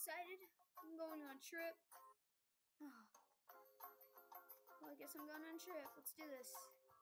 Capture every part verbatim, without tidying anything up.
excited. I'm going on a trip. Well, I guess I'm going on a trip. Let's do this.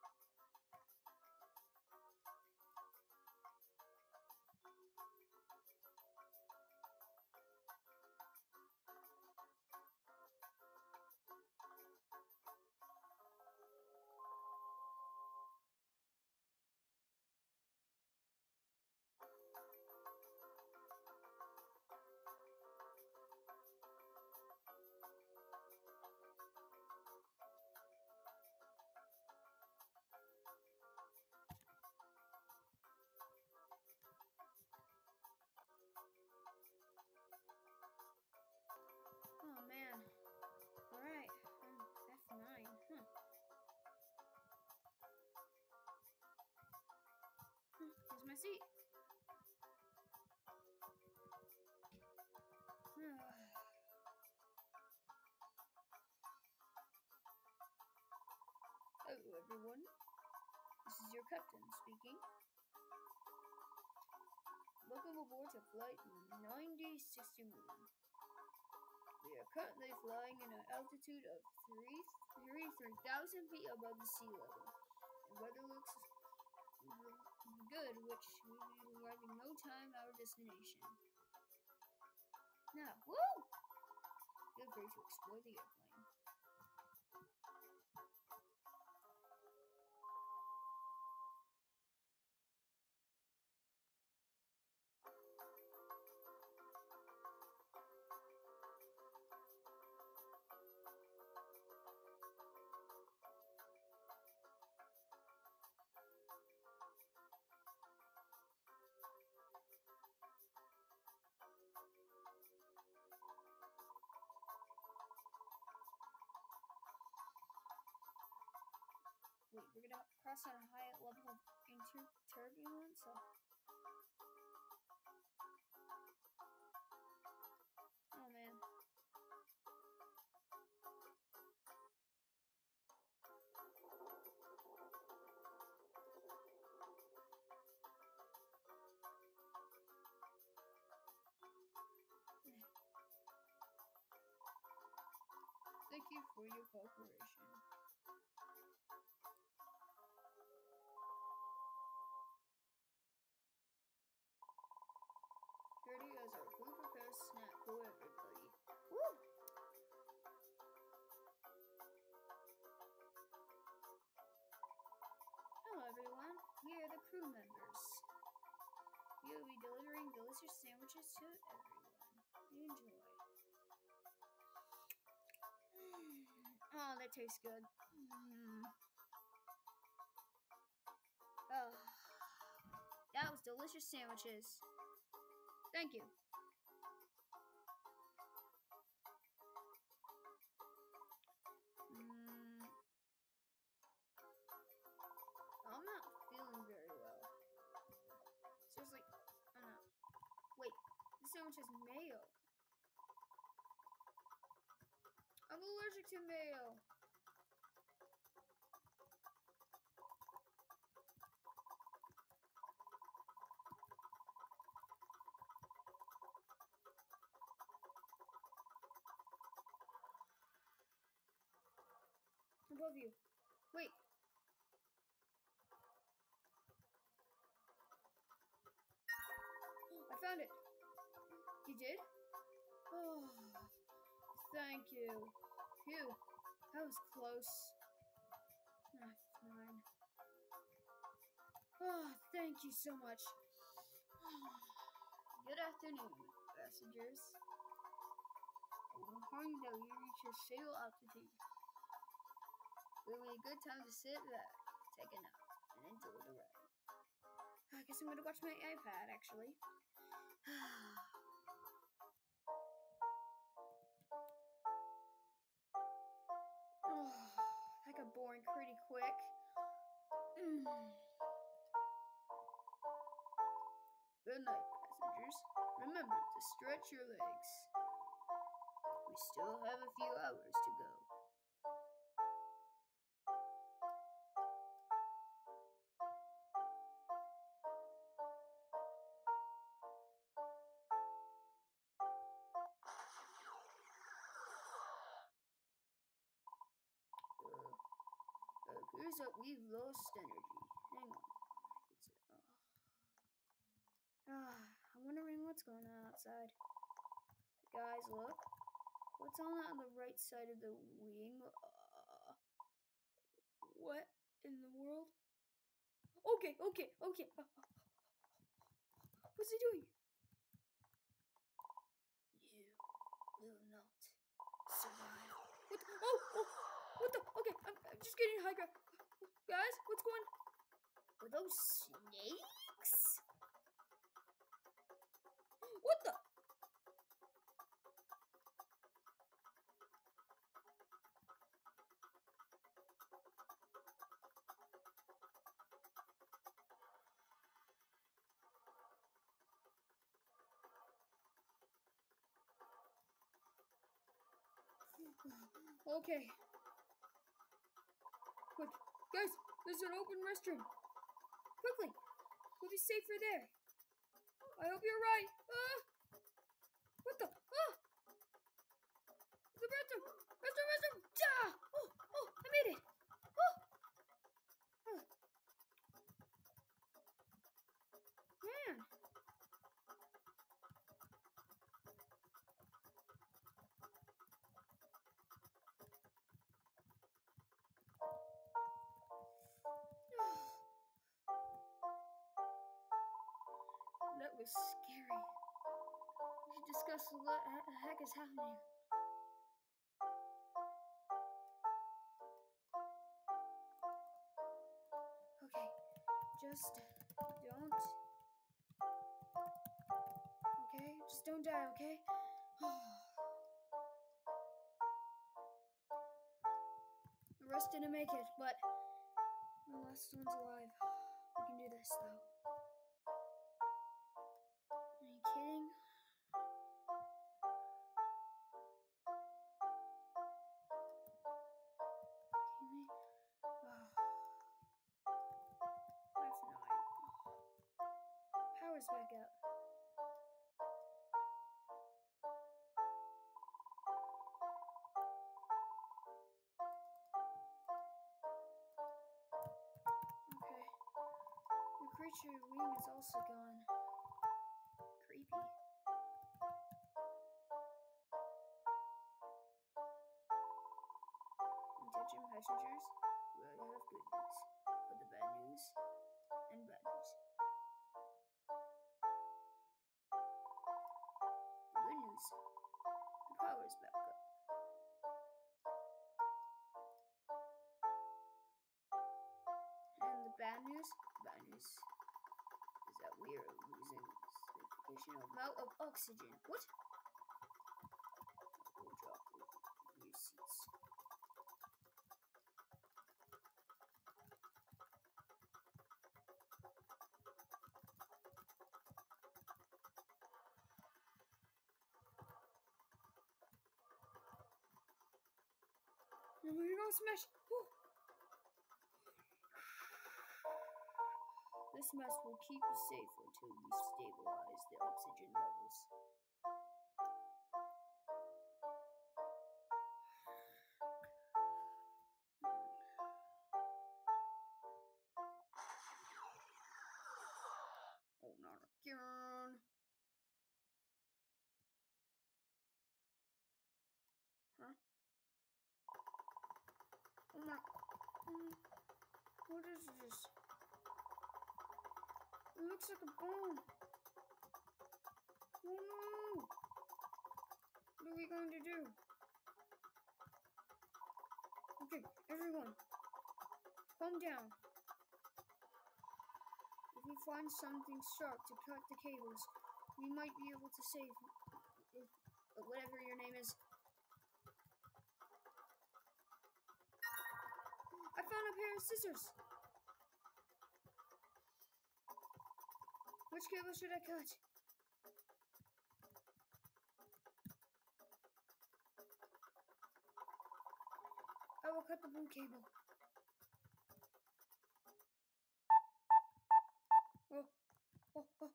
Oh man. Alright, I'm F nine. Huh. Huh, here's my seat. Hello everyone. This is your captain speaking. Welcome aboard to flight ninety sixty-one. We are currently flying in an altitude of thirty-three thousand feet above the sea level. The weather looks good, which we will be arriving no time at our destination. Now, woo! Feel free to explore the airplane. Wait, we're gonna cross on a high level of inter turbulence? So... Oh man. Thank you for your cooperation. Ready as our crew prepares snack for everybody. Woo! Hello everyone, we are the crew members. We will be delivering delicious sandwiches to everyone. Enjoy. Oh, that tastes good. Mm. Oh, that was delicious sandwiches. Thank you. Mm. I'm not feeling very well. Seriously, I'm not. Wait, this sandwich has mayo. I'm allergic to mayo. Above you. Wait. I found it. You did? Oh, thank you. Phew, that was close. Ah, fine. Oh, thank you so much. Good afternoon, passengers. I'm hoping that we reach your stable altitude. It'll be a good time to sit back, take a nap, and enjoy the ride. I guess I'm gonna watch my iPad, actually. Oh, that got boring pretty quick. Mm. Good night, passengers. Remember to stretch your legs. We still have a few hours to go. Appears that we've lost energy. Hang on. It's, uh, ah, I'm wondering what's going on outside. Guys, look. What's on on the right side of the wing? Uh, what in the world? Okay, okay, okay. Uh, what's he doing? You will not survive. What the? Oh, oh, what the? Okay, I'm, I'm just getting high ground. Guys, what's going on? Are those snakes? What the? Okay. Quick, guys, there's an open restroom. Quickly, we'll be safer there. I hope you're right. Ah! What the? Ah! The restroom! Restroom, restroom! Ah! Oh, oh, I made it! Oh! Oh. Man! That was scary. We should discuss what the heck is happening. Okay, just don't. Okay, just don't die, okay? The rest didn't make it, but the last one's alive. We can do this, though. Are you kidding? Kidding me? Oh. That's nine. Power's back up. Okay. The creature wing is also gone. Creepy. Attention passengers, we have good news, but the bad news and bad news. The good news, the power's back up. And the bad news, the bad news is that we are losing significant amount of oxygen. What? We'll drop new seats. And we're gonna smash. Whew. This mess will keep you safe until we stabilize the oxygen levels. Oh, not again. Huh? Oh my. Mm, what is this? It looks like a bone. Oh no! What are we going to do? Okay, everyone, calm down. If we find something sharp to cut the cables, we might be able to save if, whatever your name is. I found a pair of scissors. Which cable should I cut? I will cut the blue cable. Oh, oh, oh.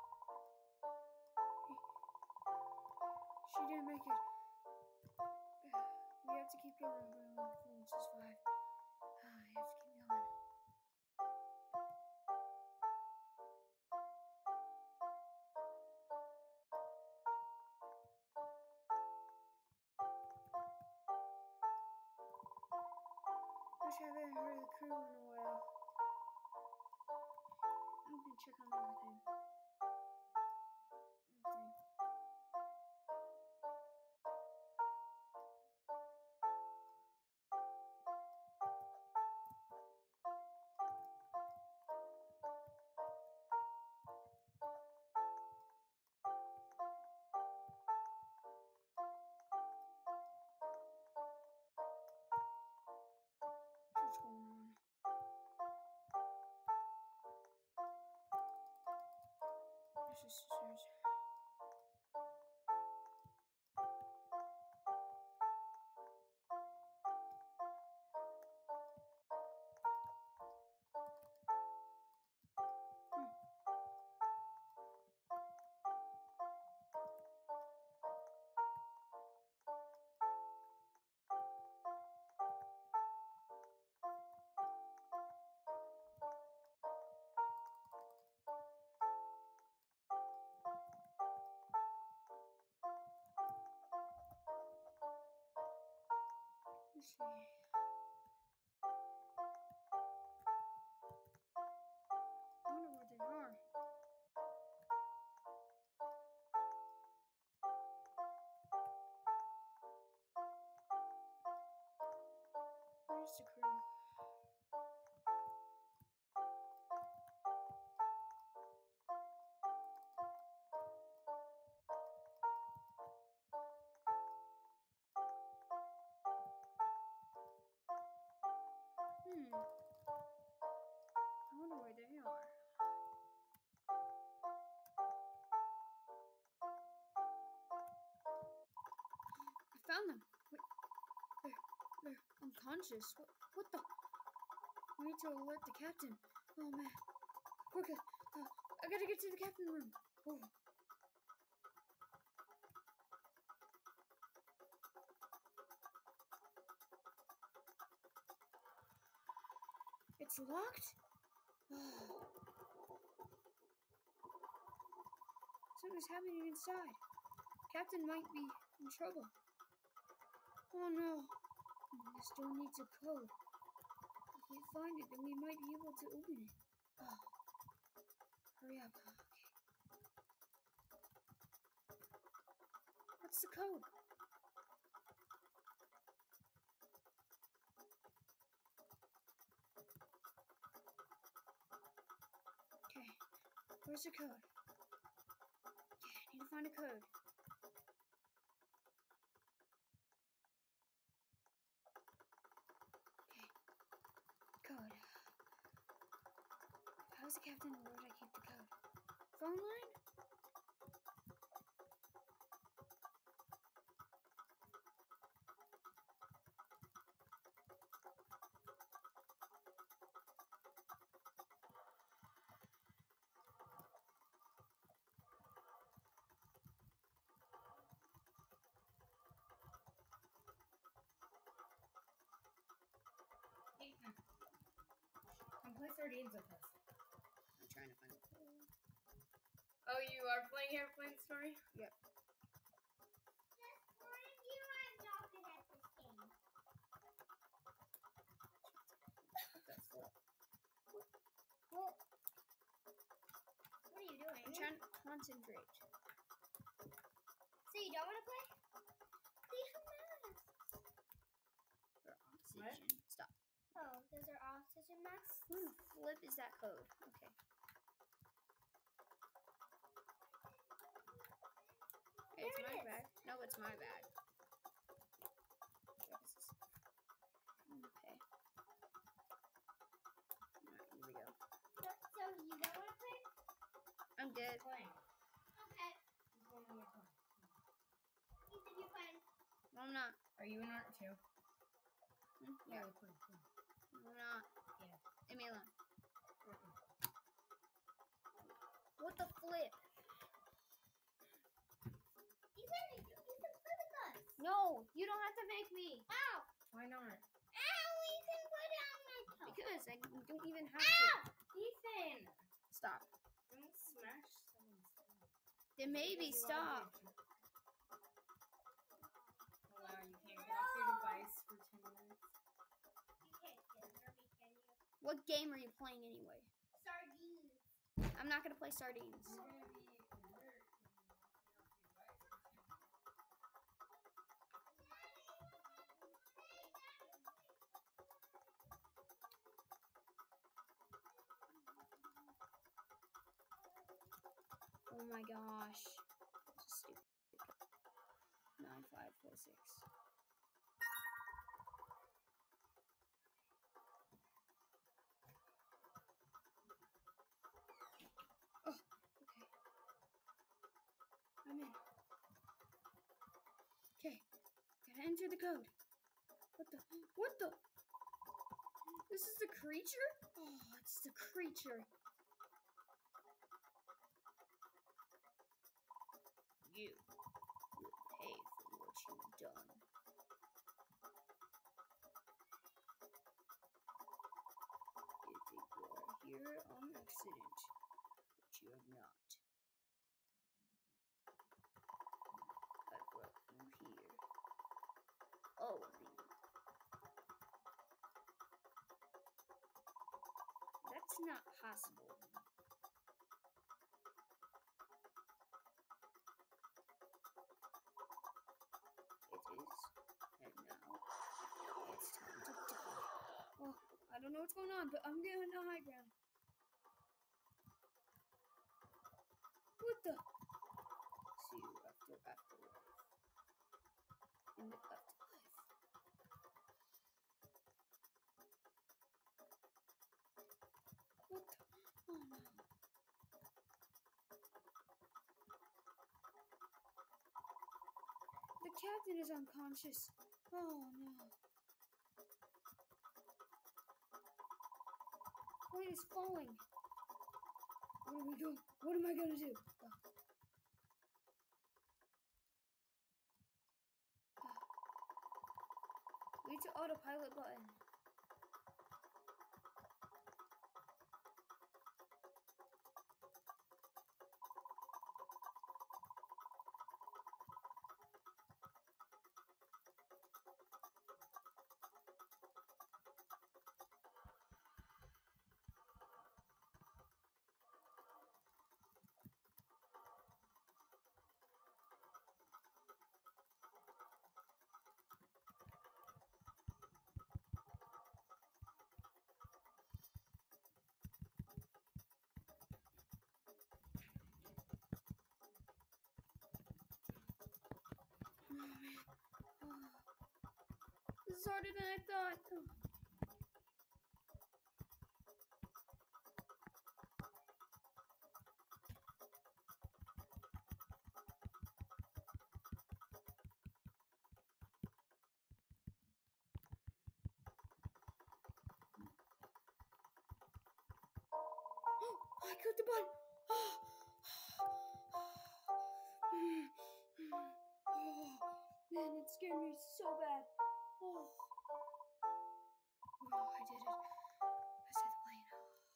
She didn't make it. have to keep going. It's just five. I have to keep going. Wish I haven't heard of the crew in a while. I'm gonna check on everything. Everything. What's going on? There's just scissors. Hmm. Let's see. I wonder where they are. Where's the crew? Hmm. I wonder where they are. I found them. Wait, they're, they're unconscious. What, what the? We need to alert the captain. Oh man. Quickly. Uh, I gotta get to the captain room. Oh. It's locked? Oh. Something's happening inside. Captain might be in trouble. Oh no. This door needs a code. If we find it, then we might be able to open it. Oh. Hurry up. Okay. What's the code? Okay. Where's the code? Okay, I need to find a code. Okay. Code. If I was the captain, where would I keep the code? Phone line? Ethan, come play sardines with us. I'm trying to find a code. Oh, you are playing Airplane Story? Yep. Just one of you are not good at this game. What the flip? Well, what are you doing? I'm trying to concentrate. So you don't want to play? They have masks. For oxygen. What? Stop. Oh, those are oxygen masks? Who the flip is that code? Okay. Hey, it's There it my is. bag. No, it's my bag. Okay. Okay. Alright, here we go. So, so you don't want to play? I'm good. Playing. Okay. Just one more time. Ethan, you're fine. No, I'm not. Are you in art too? Hmm? Yeah. Yeah, play, play. No, I'm not. Yeah. Leave me alone. Uh-uh. What the flip? Ethan, you can play with us. No, you don't have to make me. Ow! Why not? Ow! You can put it on my toe. Because I don't even have Ow! to. Ethan! Stop. Don't smash someone's phone. Then maybe Because you stop. wanna be a jerk. Oh, wow, you can't get off your device for two minutes. You can't get near me, can you? What game are you playing anyway? Sardines. I'm not gonna play sardines. You're gonna be a jerk and not get off your device for two minutes. Oh my gosh. Stupid. Nine five four six. Oh, okay. I'm in. Okay. Gotta enter the code. What the? What the? This is the creature? Oh, it's the creature. You will pay for what you've done. You think you are here on accident, but you have not. I brought you here. All of you. That's not possible. It is, and now it's time to die. Oh, I don't know what's going on, but I'm getting the high ground. What the? See you after afterlife. In the afterlife. What the? Oh no. The captain is unconscious. Oh no. Plane is falling. Where do we go? What am I gonna do? Oh. Oh. Reach the autopilot button. Oh man. Oh. This is harder than I thought. Oh. I clicked the button. Oh. Oh, man, it scared me so bad. Oh, oh I did it. I set the plane.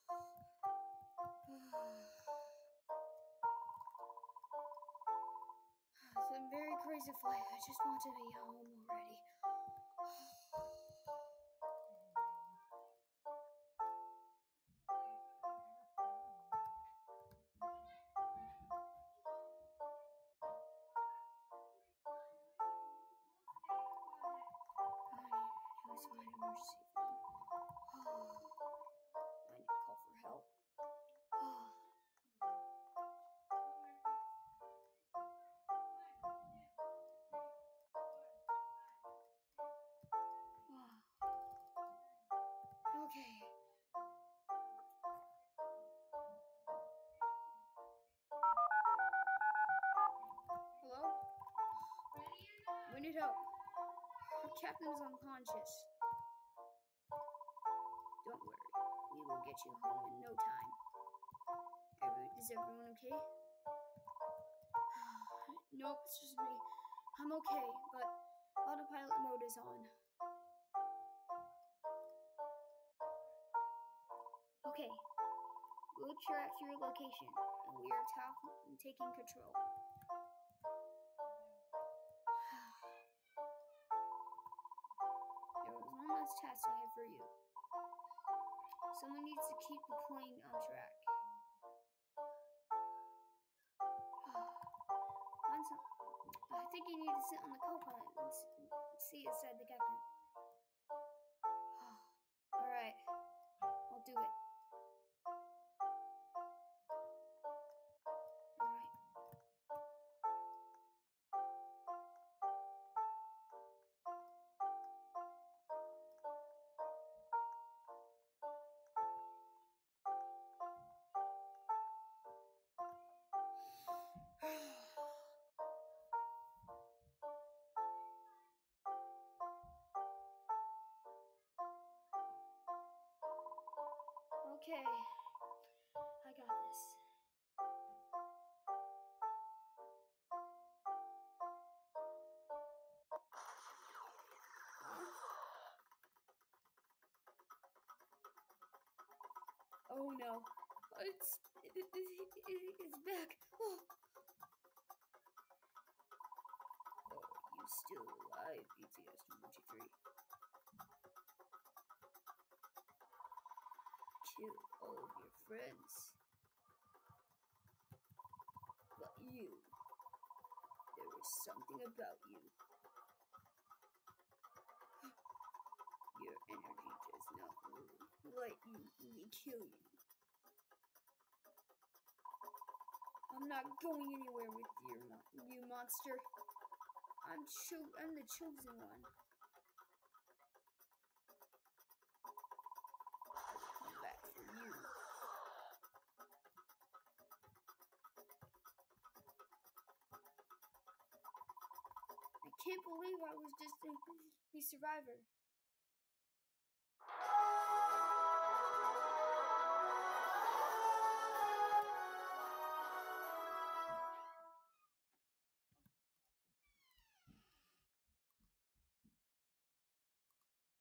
It's a very crazy flight. I just want to be home already. All I need to do is find emergency phone. Oh, I need to call for help. Oh. Okay. Hello? We need help. Our captain is unconscious. Don't worry. We will get you home in no time. Every, is everyone okay? Nope, it's just me. I'm okay, but Autopilot mode is on. Okay, we'll track your location, and we are ta- taking control. There was one last task I have for you. Someone needs to keep the plane on track. Find some. I think you need to sit on the co-pilot and see it said the captain. Alright, I'll do it. Alright. Okay, I got this. Oh no, it's it, it, it, it's back. Oh. Are you still alive, B T S one two three? Kill all of your friends. But you, there was something about you. Your energy does not let you me kill you. I'm not going anywhere with your mo you monster. I'm cho I'm the chosen one. I'll come back for you. I can't believe I was just a, a survivor.